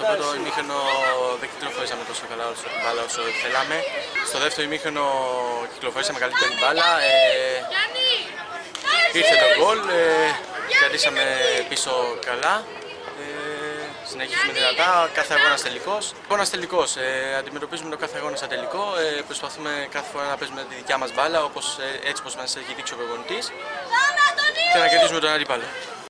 Στο πρώτο ημίχρονο δεν κυκλοφορήσαμε τόσο καλά την μπάλα όσο θέλαμε. Στο δεύτερο ημίχρονο κυκλοφορήσαμε καλύτερη μπάλα. Ήρθε το γκολ, κρατήσαμε πίσω καλά. Συνεχίζουμε δυνατά, κάθε αγώνας τελικός. Αγώνας τελικός, αντιμετωπίζουμε το κάθε αγώνα σαν τελικό. Προσπαθούμε κάθε φορά να παίζουμε τη δικιά μας μπάλα, έτσι όπως μας έχει δείξει ο προπονητής, και να κερδίσουμε τον αντίπαλο.